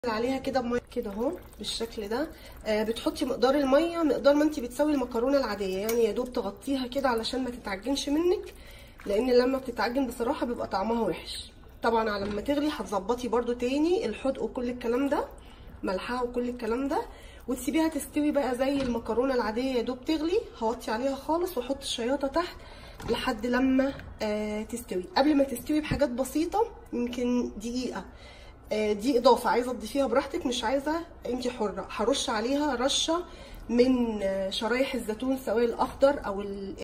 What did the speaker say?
عليها كده بميه كده اهو بالشكل ده. بتحطي مقدار الميه مقدار ما انت بتسوي المكرونه العاديه، يعني يا دوب تغطيها كده علشان ما تتعجنش منك، لان لما بتتعجن بصراحه بيبقى طعمها وحش. طبعا على ما تغلي هتظبطي برده تاني الحدق وكل الكلام ده، ملحها وكل الكلام ده، وتسيبيها تستوي بقى زي المكرونه العاديه. يا دوب تغلي هوطي عليها خالص واحط الشياطه تحت لحد لما تستوي. قبل ما تستوي بحاجات بسيطه، يمكن دقيقه، دي اضافه عايزه تضيفيها براحتك، مش عايزه انت حره. هرش عليها رشه من شرايح الزيتون سواء الاخضر او